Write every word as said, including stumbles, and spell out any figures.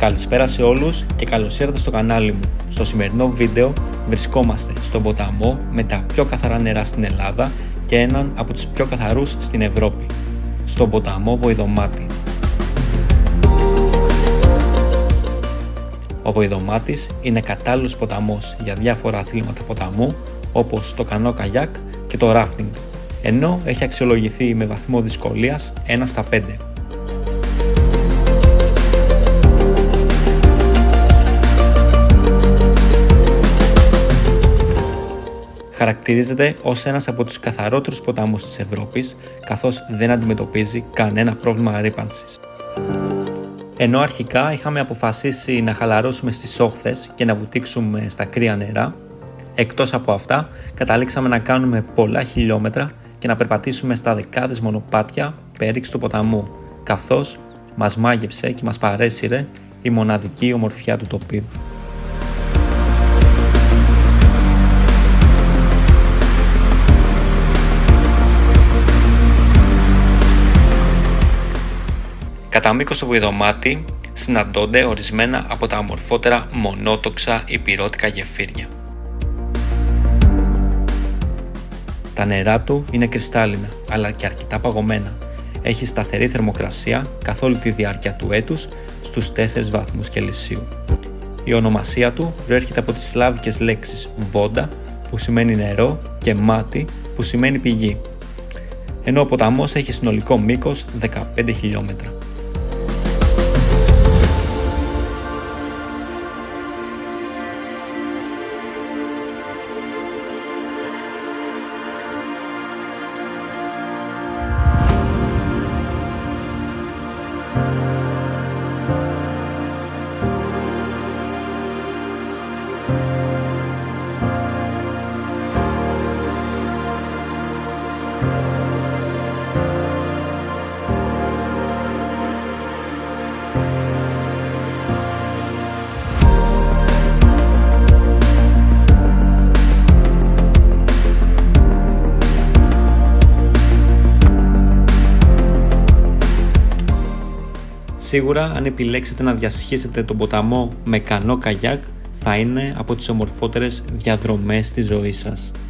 Καλησπέρα σε όλους και καλώς ήρθατε στο κανάλι μου. Στο σημερινό βίντεο βρισκόμαστε στον ποταμό με τα πιο καθαρά νερά στην Ελλάδα και έναν από τους πιο καθαρούς στην Ευρώπη, στον ποταμό Βοηδομάτη. Ο Βοηδομάτης είναι κατάλληλος ποταμός για διάφορα αθλήματα ποταμού όπως το κανό καγιάκ και το ράφτινγκ, ενώ έχει αξιολογηθεί με βαθμό δυσκολίας ένα στα πέντε. Χαρακτηρίζεται ως ένας από τους καθαρότερους ποταμούς της Ευρώπης, καθώς δεν αντιμετωπίζει κανένα πρόβλημα ρύπανσης. Ενώ αρχικά είχαμε αποφασίσει να χαλαρώσουμε στις όχθες και να βουτήξουμε στα κρύα νερά, εκτός από αυτά καταλήξαμε να κάνουμε πολλά χιλιόμετρα και να περπατήσουμε στα δεκάδες μονοπάτια πέριξ του ποταμού, καθώς μας μάγεψε και μας παρέσυρε η μοναδική ομορφιά του τοπίου. Κατά μήκος στο Βοηδομάτη συναντώνται ορισμένα από τα ομορφότερα μονότοξα υπηρώτικα γεφύρια. Τα νερά του είναι κρυστάλλινα αλλά και αρκετά παγωμένα. Έχει σταθερή θερμοκρασία καθ' όλη τη διάρκεια του έτους στους τέσσερις βαθμούς Κελσίου. Η ονομασία του προέρχεται από τις σλάβικες λέξεις βόντα που σημαίνει νερό και μάτι που σημαίνει πηγή, ενώ ο ποταμός έχει συνολικό μήκος δεκαπέντε χιλιόμετρα. Σίγουρα αν επιλέξετε να διασχίσετε τον ποταμό με κανό καγιάκ θα είναι από τις ομορφότερες διαδρομές της ζωής σας.